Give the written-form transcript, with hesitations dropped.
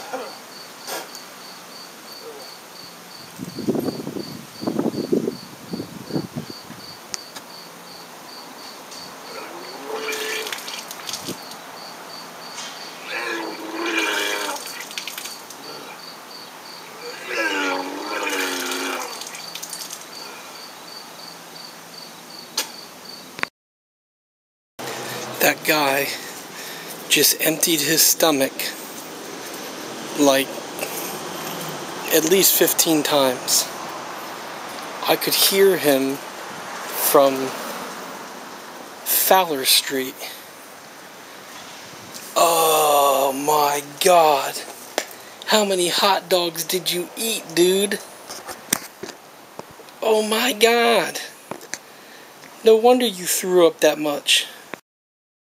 That guy just emptied his stomach like at least 15 times. I could hear him from Fowler Street. Oh my God. How many hot dogs did you eat, dude? Oh my God. No wonder you threw up that much.